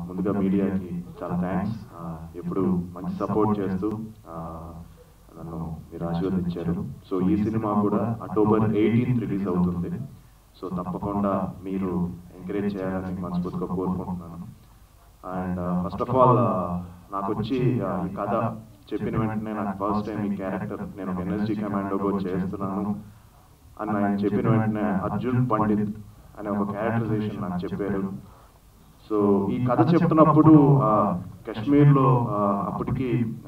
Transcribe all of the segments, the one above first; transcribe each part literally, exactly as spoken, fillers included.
ముందుగా మీడియాకి చాలా థ్యాంక్స్. ఎప్పుడు మంచి సపోర్ట్ చేస్తూ నన్ను మీరు ఆశీర్వదించారు. సో ఈ సినిమా కూడా అక్టోబర్ ఎయిటీన్త్ రిలీజ్ అవుతుంది. సో తప్పకుండా మీరు ఎంకరేజ్ చేయాలని మనస్ఫూర్తిగా కోరుకుంటున్నాను. అండ్ ఫస్ట్ ఆఫ్ ఆల్ నాకు వచ్చి ఈ కథ చెప్పిన వెంటనే నాకు ఫస్ట్ టైం ఈ క్యారెక్టర్ నేను ఒక ఎన్ఎస్జీ కమాండోగా చేస్తున్నాను అని ఆయన చెప్పిన వెంటనే అర్జున్ పండిత్ అనే ఒక క్యారెక్టరైజేషన్ నాకు చెప్పారు. సో ఈ కథ చెప్తున్నప్పుడు కాశ్మీర్లో అప్పటికి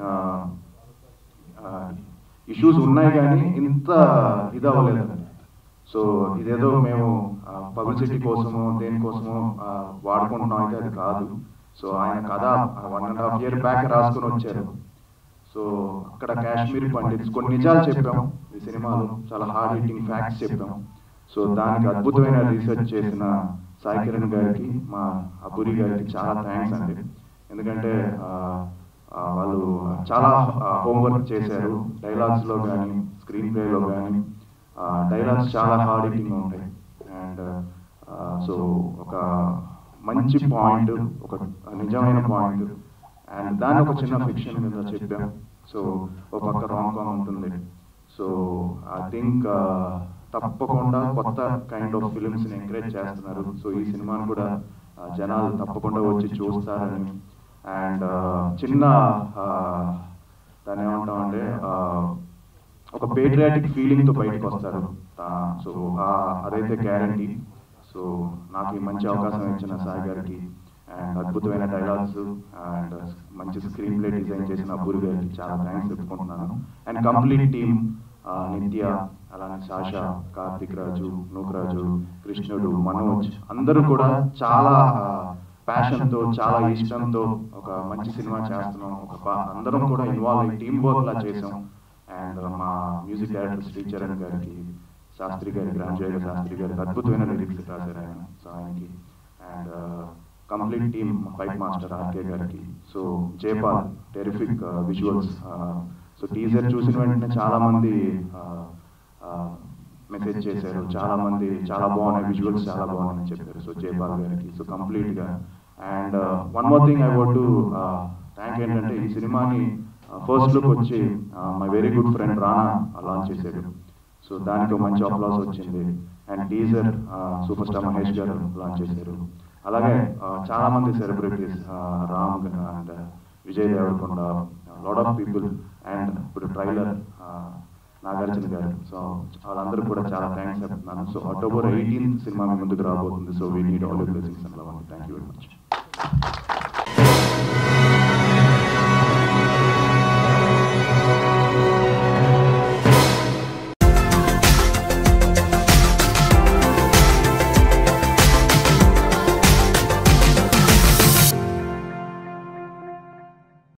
ఇష్యూస్ ఉన్నాయి కానీ ఇంత ఇది అవ్వలేదండి. సో ఇదేదో మేము పబ్లిసిటీ కోసమో దేనికోసమో వాడుకుంటున్నాం అయితే అది కాదు. సో ఆయన కథ one and half year back రాసుకొని వచ్చారు. సో అక్కడ కాశ్మీర్ పండిట్స్ కొన్ని నిజాలు చెప్పాం ఈ సినిమాలో, చాలా హార్డ్ హిట్టింగ్ ఫ్యాక్ట్స్ చెప్పాం. సో దానికి అద్భుతమైన రీసెర్చ్ చేసిన సాయి కిరణ్ గారికి, మా అబూరి గారికి చాలా థ్యాంక్స్ అండి. ఎందుకంటే వాళ్ళు చాలా హోంవర్క్ చేశారు. డైలాగ్స్లో కానీ స్క్రీన్ ప్లేలో కానీ డైలాగ్స్ చాలా హార్డ్ హిట్టింగ్ ఉంటాయి. అండ్ సో ఒక మంచి పాయింట్, ఒక నిజమైన పాయింట్, అండ్ దాన్ని ఒక చిన్న ఫిక్షన్ మీద చెప్పాం. సో ఒక పక్క రాంగ్ కామ్ ఉంటుంది. సో ఐ థింక్ తప్పకుండా కొత్త కైండ్ ఆఫ్ ఫిలిమ్స్ని ఎంకరేజ్ చేస్తున్నారు. సో ఈ సినిమాను కూడా జనాలు తప్పకుండా వచ్చి చూస్తారని, అండ్ చిన్న దాన్ని ఏమంటామంటే ఒక పేట్రియాటిక్ ఫీలింగ్తో బయటకు వస్తారు. సో అదైతే గ్యారంటీ. సో నాకు ఈ మంచి అవకాశం ఇచ్చిన సాయి గారికి, అండ్ అద్భుతమైన డైలాగ్స్ అండ్ మంచి స్క్రీన్ ప్లే డిజైన్ చేసిన అబూరి గారికి చాలా థ్యాంక్స్ చెప్పుకుంటున్నాను. అండ్ కంప్లీట్ టీమ్, నిత్య, అలానే సాషా, కార్తిక్ రాజు, నూకరాజు, కృష్ణుడు, మనోజ్ అందరూ కూడా చాలా ప్యాషన్తో, చాలా ఇష్టంతో ఒక మంచి సినిమా చేస్తున్నాం. ఒక అందరం కూడా ఇన్వాల్వ్ అయ్యి టీమ్ వర్క్ లా చేసాం. అండ్ మా మ్యూజిక్ డైరెక్టర్ శ్రీ చరణ్ గారికి, శాస్త్రి గారికి, రాంజయ్య శాస్త్రి గారికి అద్భుతమైన లిరిక్స్ రాశారు ఆయన. సో ఆయనకి and complete team, fight master R గారికి. So Jayapal, terrific visuals. So teaser చూసిన వెంటనే చాలా మంది మెసేజ్ చేశారు, చాలా మంది చాలా బాగున్నాయి విజువల్స్, చాలా బాగున్నాయని చెప్పారు. సో జయపాల్ గారికి సో కంప్లీట్గా. And one more thing I want to thank ఏంటంటే ఈ సినిమాని ఫస్ట్ లుక్ వచ్చి my very good friend Rana launch చేశాడు. సో దానికి మంచి అప్లాస్ వచ్చింది. And teaser super star Mahesh గారు లాంచ్ చేశారు. అలాగే చాలా మంది celebrities, Ram and Vijay Devarakonda, lot of people, and ఇప్పుడు ట్రైలర్ నాగార్జున గారు. సో వాళ్ళందరూ కూడా చాలా థ్యాంక్స్ చెప్తున్నాను. సో అక్టోబర్ ఎయిటీన్త్ సినిమా మీ ముందుకు రాబోతుంది. So we need all your blessings and love. Thank you.